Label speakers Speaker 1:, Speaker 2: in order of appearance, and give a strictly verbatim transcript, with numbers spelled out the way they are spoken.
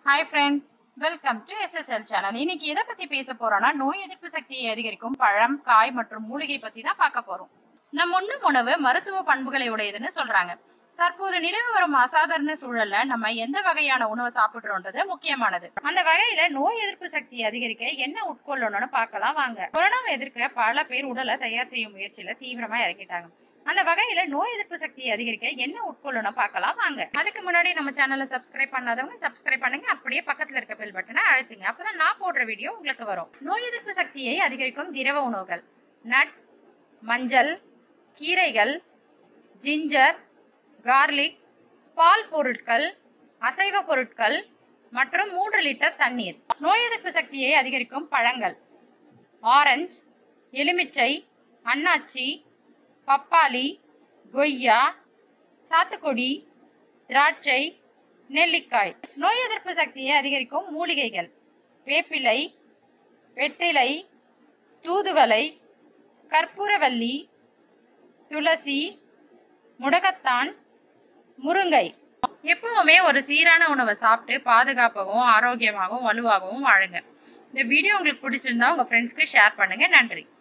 Speaker 1: Hi friends, welcome to SSL channel. இன்னைக்கு எதை பத்தி பேச போறோம்னா, நோய் எதிர்ப்பு சக்தியை அதிகரிக்கும் பழம், காய் மற்றும் மூலிகை பத்தி தான் பார்க்க போறோம். நம் உண்ணும் உணவு மருத்துவ பண்புகளை உடையதுன்னு சொல்றாங்க. தற்போது நிலவு வரும் அசாதாரண சூழல்ல நம்ம எந்த வகையான உணவை சாப்பிடுறோன்றது முக்கியமானது. அந்த வகையில நோய் எதிர்ப்பு சக்தியை அதிகரிக்க என்ன உட்கொள்ளணும்னு பார்க்கலாம் வாங்க. கொரோனாவை எதிர்க்க பல பேர் உடலை தயார் செய்யும் முயற்சியில தீவிரமா இறங்கிட்டாங்க. அந்த வகையில நோய் எதிர்ப்பு சக்தியை அதிகரிக்க என்ன உட்கொள்ளணும் பார்க்கலாம் வாங்க. அதுக்கு முன்னாடி நம்ம சேனலை சப்ஸ்கிரைப் பண்ணாதவங்க சப்ஸ்கிரைப் பண்ணுங்க, அப்படியே பக்கத்துல இருக்க பெல் பட்டனை அழுத்துங்க. அப்பதான் நான் போடுற வீடியோ உங்களுக்கு வரும். நோய் எதிர்ப்பு சக்தியை அதிகரிக்கும் திரவ உணவுகள்: நட்ஸ், மஞ்சள், கீரைகள், ஜிஞ்சர், கார்லிக், பால் பொருட்கள், அசைவ பொருட்கள் மற்றும் மூன்று லிட்டர் தண்ணீர். நோய் எதிர்ப்பு சக்தியை அதிகரிக்கும் பழங்கள்: ஆரஞ்சு, எலுமிச்சை, அன்னாச்சி, பப்பாளி, கொய்யா, சாத்துக்குடி, திராட்சை, நெல்லிக்காய். நோய் எதிர்ப்பு சக்தியை அதிகரிக்கும் மூலிகைகள்: வேப்பிலை, வெற்றிலை, தூதுவளை, கற்பூரவல்லி, துளசி, முடக்கத்தான், முருங்கை. எப்பவுமே ஒரு சீரான உணவை சாப்பிட்டு பாதுகாப்பாகவும் ஆரோக்கியமாகவும் வலுவாகவும் வாழுங்க. இந்த வீடியோ உங்களுக்கு பிடிச்சிருந்தா உங்க ஃப்ரெண்ட்ஸ்க்கு ஷேர் பண்ணுங்க. நன்றி.